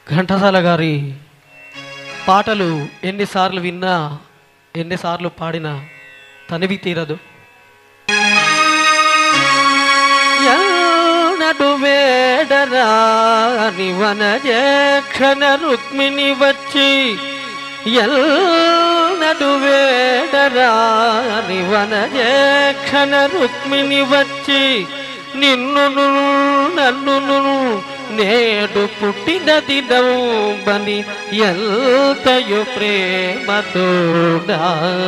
ఘంటసాల గారి పాటలు ఎన్నిసార్లు విన్నా ఎన్నిసార్లు పాడినా తనివి తీరదు. నడు వేడరాని వనజేక్షణ రుక్మిణి వచ్చి నడు వేడరాని వనజేక్షణ రుక్మిణి వచ్చి నిన్నును నన్నును నేడు పుట్టినది నవ్వని ఎంతయు ప్రేమతోడా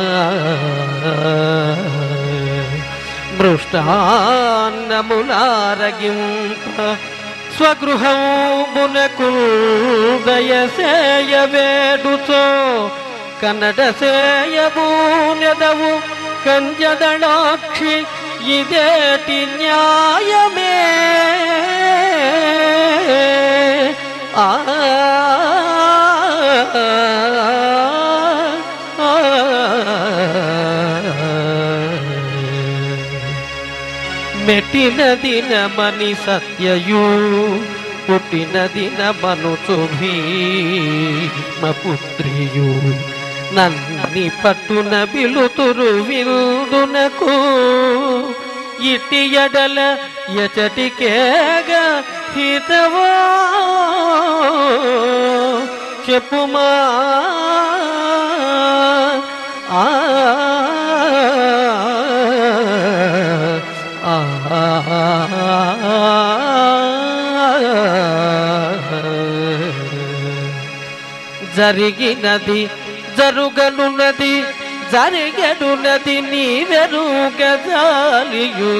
మృష్టాన్నములారగింప స్వగృహమునకు దయసేయ వేడుచో కన్నడ సేయబూనెదవు కంజదళాక్షి ఇదేటి న్యాయమే ఆ మెట్టిన దినమని సత్యయు పుట్టిన దినమనుచు భీమపుత్రియు నన్ని పట్టున బిలుతురు విందునకు ఇటి ఎడల ఎచటికేగా హితవో చెప్పుమా ఆ జరిగినది జరుగనున్నది జరిగనున్నది నీవెరుగజాలియు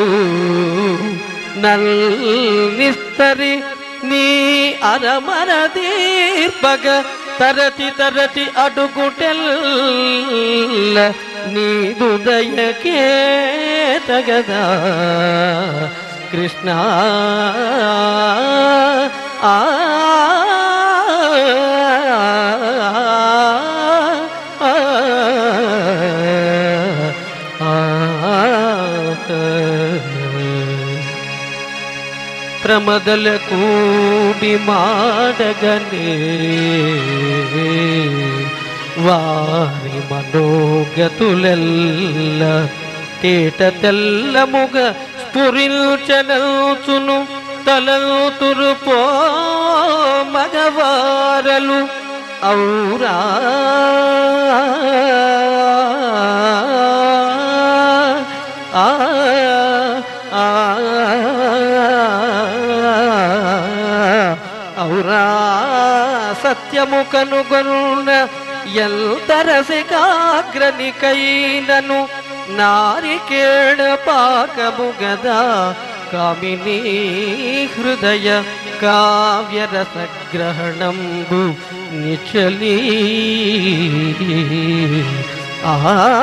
నల్నిస్తరి నీ అరమర దీర్పగ తరచి తరచి అడుగుటెల్ల నీదు దయకే తగదా కృష్ణ ఆ ప్రమదల కూడి మాడగనే వారి మనోగతులెల్ల తేట తెల్లముగ స్ఫురించనల్చును తలతురు పో మగవారలు ఔరా ఔరా సత్యము కనుగొన్న ఎంతరసికాగ్రనికైనను నారికేళ పాకము గదా కామినీ హృదయ కావ్యరసగ్రహణంబు నిచలీ ఆ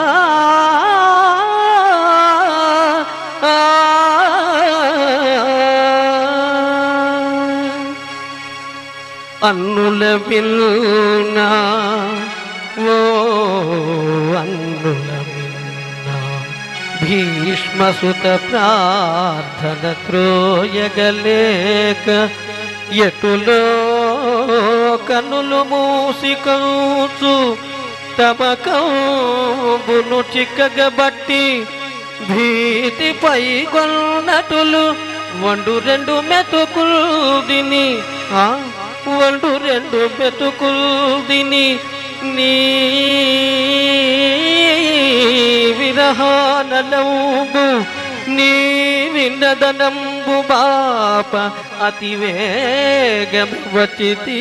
అన్నుల విన్నా ఓ అన్నుల విన్నా భీష్మసుత ప్రార్థన త్రోయగలేక ఎటులో కన్నులు మూసికూచు తమ కంబును చిక్కగబట్టి భీతిపై కొన్నటులు వండు రెండు మెతుకులు దిని వండు రెండు మెతుకులు దిని నీ విరహానలంబు నీ విన్నదనంబు బాప అతివేగం వచితి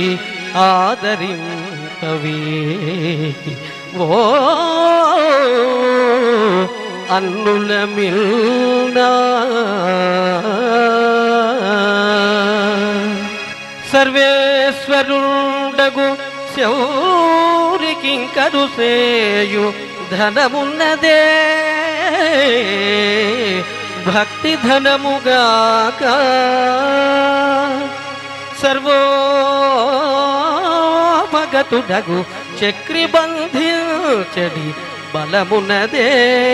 ఆదరింపవే ఓ అన్నుల మిల్నా సర్వేశ్వరుండగు శౌరికింకరు సేయు ధనమున్నదే భక్తి ధనముగాక సర్వోపగతుడగు చక్రిబంధించడి బలమున్నదే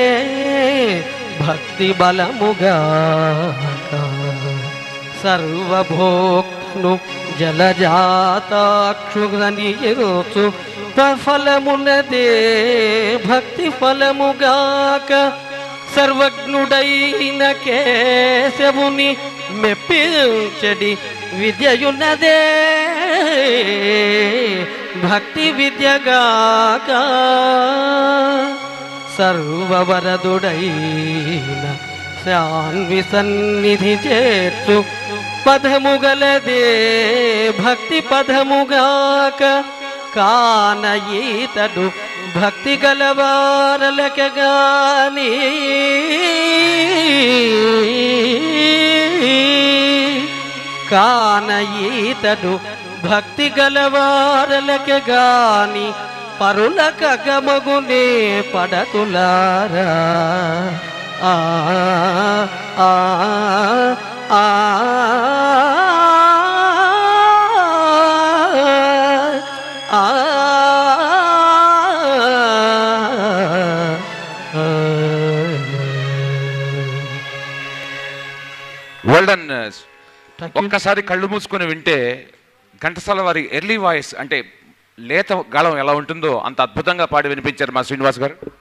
భక్తి బలముగాక సర్వభోక్ను జలజాతాక్షుగనియరోచు ఫలమునదే భక్తి ఫలముగాక సర్వజ్ఞుడైన కేశవుని మెప్పించడి విద్యయున్నదే భక్తి విద్యగాక సర్వవరదుడైన శాన్వి సన్నిధి చేర్చు పదముగలదే భక్తి పదముగాక కాన ఈతడు భక్తి గలవారలకగాని కాన ఈతడు భక్తి గలవారలకగాని పరులక గమగునే పడతులారా ఆ ఆ ఆ వెల్డన్. ఒక్కసారి కళ్ళు మూసుకొని వింటే ఘంటసాల వారి ఎర్లీ వాయిస్ అంటే లేత గాళం ఎలా ఉంటుందో అంత అద్భుతంగా పాడి వినిపించారు మా శ్రీనివాస్ గారు.